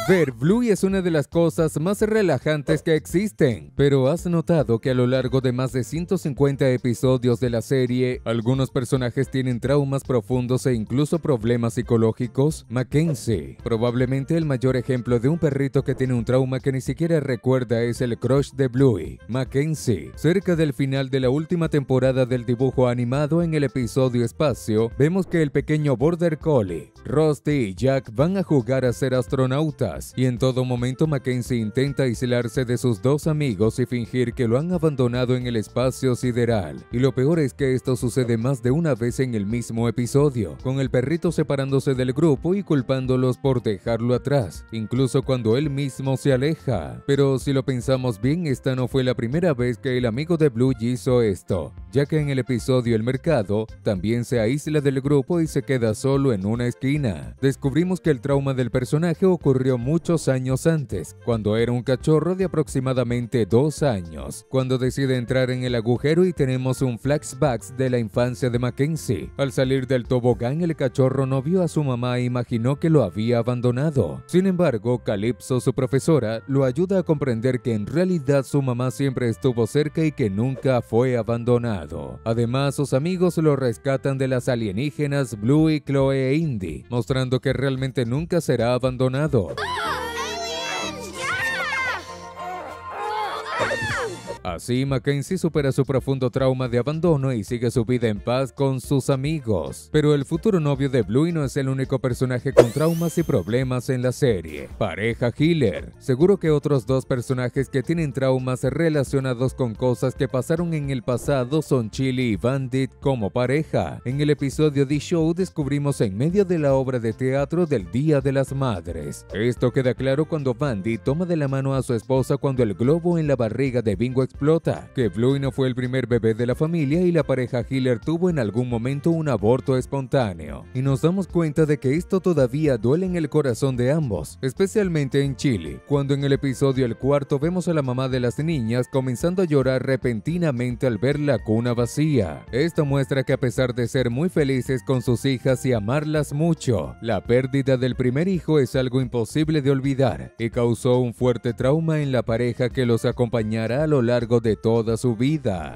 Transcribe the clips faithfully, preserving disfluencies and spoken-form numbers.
Ver Bluey es una de las cosas más relajantes que existen, pero ¿has notado que a lo largo de más de ciento cincuenta episodios de la serie, algunos personajes tienen traumas profundos e incluso problemas psicológicos? Mackenzie, probablemente el mayor ejemplo de un perrito que tiene un trauma que ni siquiera recuerda, es el crush de Bluey. Mackenzie, cerca del final de la última temporada del dibujo animado, en el episodio Espacio, vemos que el pequeño Border Collie, Rusty y Jack van a jugar a ser astronautas, y en todo momento Mackenzie intenta aislarse de sus dos amigos y fingir que lo han abandonado en el espacio sideral. Y lo peor es que esto sucede más de una vez en el mismo episodio, con el perrito separándose del grupo y culpándolos por dejarlo atrás, incluso cuando él mismo se aleja. Pero si lo pensamos bien, esta no fue la primera vez que el amigo de Bluey hizo esto, ya que en el episodio El Mercado también se aísla del grupo y se queda solo en una esquina. Descubrimos que el trauma del personaje ocurrió muchos años antes, cuando era un cachorro de aproximadamente dos años, cuando decide entrar en el agujero, y tenemos un flashback de la infancia de Mackenzie. Al salir del tobogán, el cachorro no vio a su mamá e imaginó que lo había abandonado. Sin embargo, Calypso, su profesora, lo ayuda a comprender que en realidad su mamá siempre estuvo cerca y que nunca fue abandonado. Además, sus amigos lo rescatan de las alienígenas Bluey, Chloe e Indy, mostrando que realmente nunca será abandonado. Así, Mackenzie supera su profundo trauma de abandono y sigue su vida en paz con sus amigos. Pero el futuro novio de Bluey no es el único personaje con traumas y problemas en la serie. Pareja Healer. Seguro que otros dos personajes que tienen traumas relacionados con cosas que pasaron en el pasado son Chili y Bandit como pareja. En el episodio The Show descubrimos en medio de la obra de teatro del Día de las Madres. Esto queda claro cuando Bandit toma de la mano a su esposa cuando el globo en la barriga de Bingo explota, que Bluey no fue el primer bebé de la familia y la pareja Healer tuvo en algún momento un aborto espontáneo. Y nos damos cuenta de que esto todavía duele en el corazón de ambos, especialmente en Chili, cuando en el episodio El Cuarto vemos a la mamá de las niñas comenzando a llorar repentinamente al ver la cuna vacía. Esto muestra que a pesar de ser muy felices con sus hijas y amarlas mucho, la pérdida del primer hijo es algo imposible de olvidar y causó un fuerte trauma en la pareja que los acompañará a lo largo de toda su vida.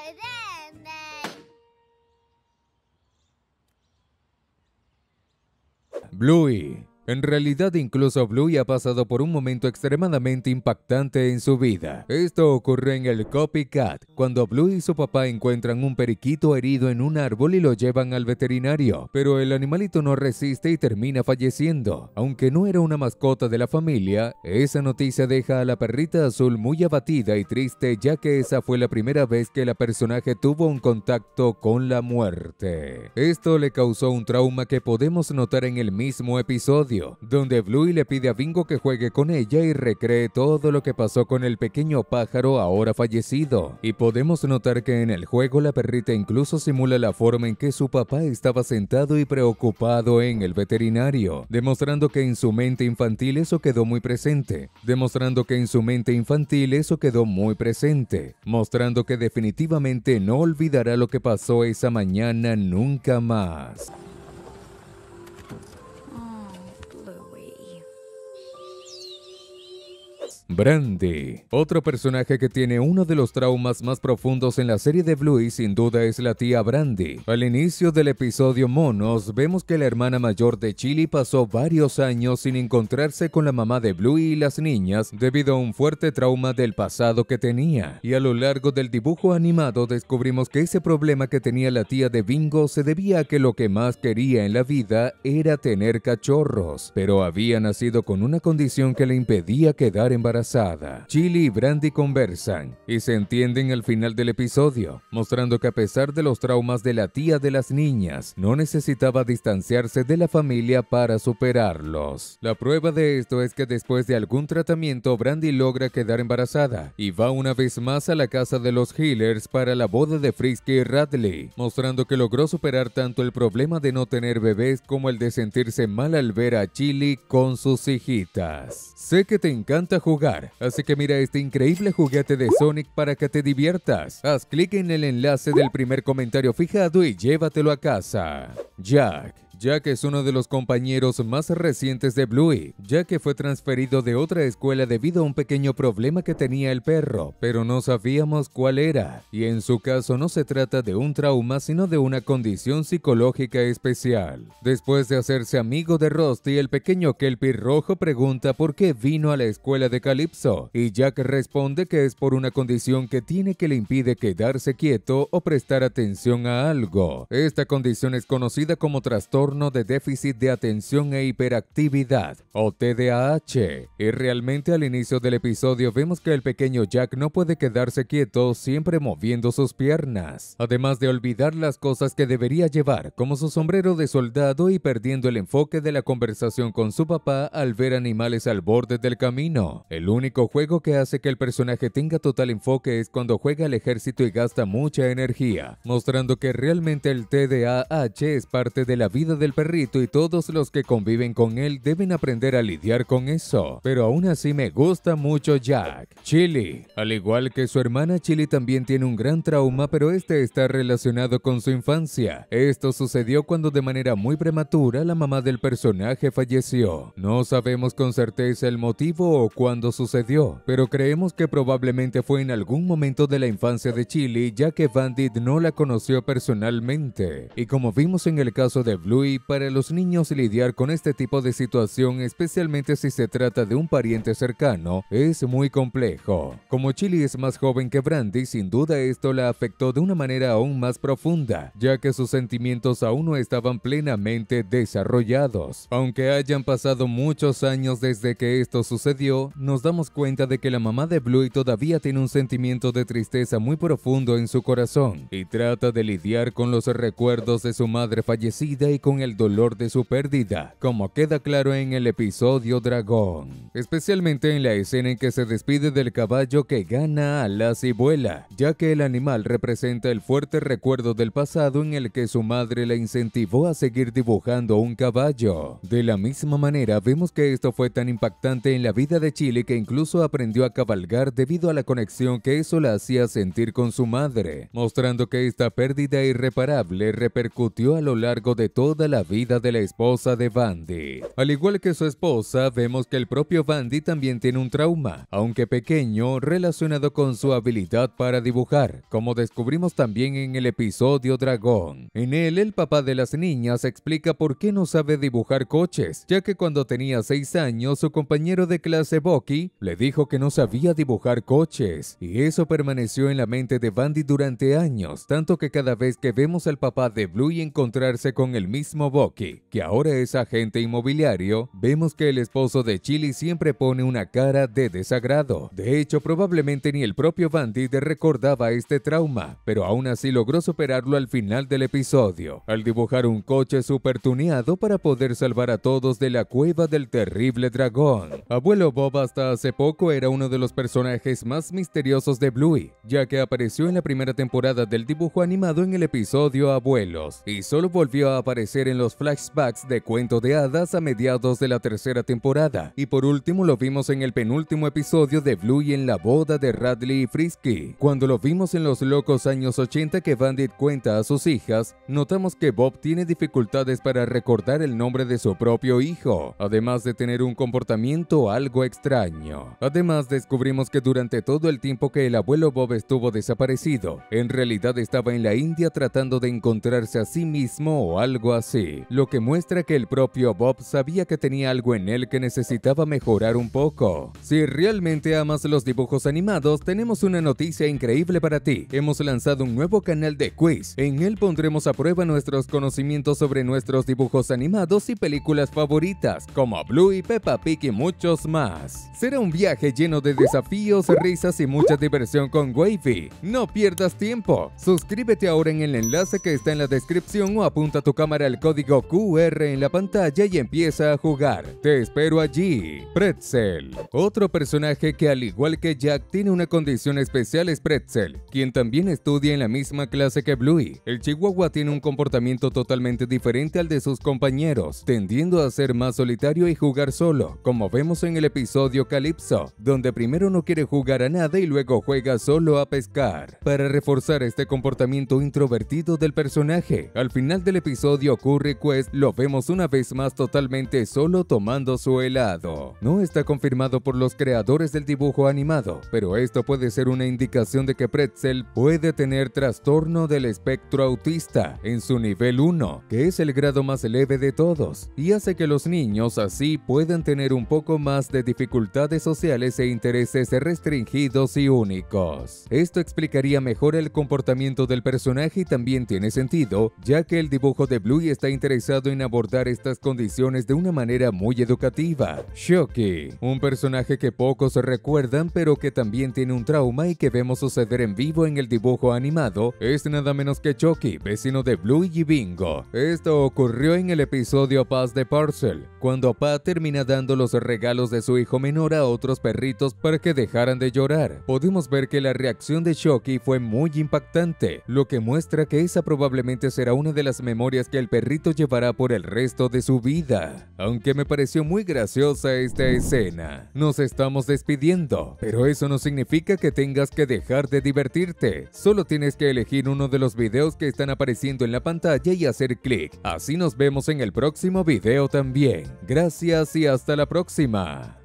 Bluey. En realidad, incluso Bluey ha pasado por un momento extremadamente impactante en su vida. Esto ocurre en el Copycat, cuando Bluey y su papá encuentran un periquito herido en un árbol y lo llevan al veterinario, pero el animalito no resiste y termina falleciendo. Aunque no era una mascota de la familia, esa noticia deja a la perrita azul muy abatida y triste, ya que esa fue la primera vez que la personaje tuvo un contacto con la muerte. Esto le causó un trauma que podemos notar en el mismo episodio, donde Bluey le pide a Bingo que juegue con ella y recree todo lo que pasó con el pequeño pájaro ahora fallecido. Y podemos notar que en el juego la perrita incluso simula la forma en que su papá estaba sentado y preocupado en el veterinario, demostrando que en su mente infantil eso quedó muy presente, demostrando que en su mente infantil eso quedó muy presente, mostrando que definitivamente no olvidará lo que pasó esa mañana nunca más. Brandy. Otro personaje que tiene uno de los traumas más profundos en la serie de Bluey sin duda es la tía Brandy. Al inicio del episodio Monos, vemos que la hermana mayor de Chili pasó varios años sin encontrarse con la mamá de Bluey y las niñas debido a un fuerte trauma del pasado que tenía. Y a lo largo del dibujo animado descubrimos que ese problema que tenía la tía de Bingo se debía a que lo que más quería en la vida era tener cachorros, pero había nacido con una condición que le impedía quedar embarazada. Chili y Brandy conversan y se entienden al final del episodio, mostrando que a pesar de los traumas de la tía de las niñas, no necesitaba distanciarse de la familia para superarlos. La prueba de esto es que después de algún tratamiento, Brandy logra quedar embarazada y va una vez más a la casa de los Healers para la boda de Frisky y Radley, mostrando que logró superar tanto el problema de no tener bebés como el de sentirse mal al ver a Chili con sus hijitas. Sé que te encanta jugar, así que mira este increíble juguete de Sonic para que te diviertas. Haz clic en el enlace del primer comentario fijado y llévatelo a casa. Jack. Jack es uno de los compañeros más recientes de Bluey, ya que fue transferido de otra escuela debido a un pequeño problema que tenía el perro, pero no sabíamos cuál era, y en su caso no se trata de un trauma sino de una condición psicológica especial. Después de hacerse amigo de Rusty, el pequeño Kelpie rojo pregunta por qué vino a la escuela de Calypso, y Jack responde que es por una condición que tiene que le impide quedarse quieto o prestar atención a algo. Esta condición es conocida como trastorno de déficit de atención e hiperactividad, o T D A H, y realmente al inicio del episodio vemos que el pequeño Jack no puede quedarse quieto, siempre moviendo sus piernas, además de olvidar las cosas que debería llevar, como su sombrero de soldado, y perdiendo el enfoque de la conversación con su papá al ver animales al borde del camino. El único juego que hace que el personaje tenga total enfoque es cuando juega al ejército y gasta mucha energía, mostrando que realmente el T D A H es parte de la vida del perrito y todos los que conviven con él deben aprender a lidiar con eso. Pero aún así me gusta mucho Jack. Chili, al igual que su hermana, Chili también tiene un gran trauma, pero este está relacionado con su infancia. Esto sucedió cuando de manera muy prematura la mamá del personaje falleció. No sabemos con certeza el motivo o cuándo sucedió, pero creemos que probablemente fue en algún momento de la infancia de Chili, ya que Bandit no la conoció personalmente. Y como vimos en el caso de Bluey, para los niños lidiar con este tipo de situación, especialmente si se trata de un pariente cercano, es muy complejo. Como Chili es más joven que Brandy, sin duda esto la afectó de una manera aún más profunda, ya que sus sentimientos aún no estaban plenamente desarrollados. Aunque hayan pasado muchos años desde que esto sucedió, nos damos cuenta de que la mamá de Bluey todavía tiene un sentimiento de tristeza muy profundo en su corazón y trata de lidiar con los recuerdos de su madre fallecida y con el dolor de su pérdida, como queda claro en el episodio Dragón, especialmente en la escena en que se despide del caballo que gana alas y vuela, ya que el animal representa el fuerte recuerdo del pasado en el que su madre la incentivó a seguir dibujando un caballo. De la misma manera, vemos que esto fue tan impactante en la vida de Chili que incluso aprendió a cabalgar debido a la conexión que eso la hacía sentir con su madre, mostrando que esta pérdida irreparable repercutió a lo largo de toda la vida de la esposa de Bandit. Al igual que su esposa, vemos que el propio Bandit también tiene un trauma, aunque pequeño, relacionado con su habilidad para dibujar, como descubrimos también en el episodio Dragón. En él, el papá de las niñas explica por qué no sabe dibujar coches, ya que cuando tenía seis años, su compañero de clase Bucky le dijo que no sabía dibujar coches, y eso permaneció en la mente de Bandit durante años, tanto que cada vez que vemos al papá de Bluey encontrarse con el mismo Bucky, que ahora es agente inmobiliario, vemos que el esposo de Chili siempre pone una cara de desagrado. De hecho, probablemente ni el propio Bandit recordaba este trauma, pero aún así logró superarlo al final del episodio, al dibujar un coche super tuneado para poder salvar a todos de la cueva del terrible dragón. Abuelo Bob hasta hace poco era uno de los personajes más misteriosos de Bluey, ya que apareció en la primera temporada del dibujo animado en el episodio Abuelos, y solo volvió a aparecer en los flashbacks de Cuento de Hadas a mediados de la tercera temporada, y por último lo vimos en el penúltimo episodio de Bluey en la boda de Radley y Frisky. Cuando lo vimos en los locos años ochenta que Bandit cuenta a sus hijas, notamos que Bob tiene dificultades para recordar el nombre de su propio hijo, además de tener un comportamiento algo extraño. Además, descubrimos que durante todo el tiempo que el abuelo Bob estuvo desaparecido, en realidad estaba en la India tratando de encontrarse a sí mismo o algo así, lo que muestra que el propio Bob sabía que tenía algo en él que necesitaba mejorar un poco. Si realmente amas los dibujos animados, tenemos una noticia increíble para ti. Hemos lanzado un nuevo canal de quiz. En él pondremos a prueba nuestros conocimientos sobre nuestros dibujos animados y películas favoritas, como Bluey, Peppa Pig y muchos más. Será un viaje lleno de desafíos, risas y mucha diversión con Wavy. No pierdas tiempo. Suscríbete ahora en el enlace que está en la descripción o apunta tu cámara al código Q R en la pantalla y empieza a jugar. Te espero allí. Pretzel. Otro personaje que al igual que Jack tiene una condición especial es Pretzel, quien también estudia en la misma clase que Bluey. El chihuahua tiene un comportamiento totalmente diferente al de sus compañeros, tendiendo a ser más solitario y jugar solo, como vemos en el episodio Calypso, donde primero no quiere jugar a nada y luego juega solo a pescar. Para reforzar este comportamiento introvertido del personaje, al final del episodio ocurre Furry Quest lo vemos una vez más totalmente solo tomando su helado. No está confirmado por los creadores del dibujo animado, pero esto puede ser una indicación de que Pretzel puede tener trastorno del espectro autista en su nivel uno, que es el grado más leve de todos, y hace que los niños así puedan tener un poco más de dificultades sociales e intereses restringidos y únicos. Esto explicaría mejor el comportamiento del personaje y también tiene sentido, ya que el dibujo de Bluey está interesado en abordar estas condiciones de una manera muy educativa. Shocky, un personaje que pocos recuerdan pero que también tiene un trauma y que vemos suceder en vivo en el dibujo animado, es nada menos que Chucky, vecino de Bluey y Bingo. Esto ocurrió en el episodio Pass the Parcel, cuando Pa termina dando los regalos de su hijo menor a otros perritos para que dejaran de llorar. Podemos ver que la reacción de Shocky fue muy impactante, lo que muestra que esa probablemente será una de las memorias que el perrito llevará por el resto de su vida. Aunque me pareció muy graciosa esta escena. Nos estamos despidiendo, pero eso no significa que tengas que dejar de divertirte. Solo tienes que elegir uno de los videos que están apareciendo en la pantalla y hacer clic. Así nos vemos en el próximo video también. Gracias y hasta la próxima.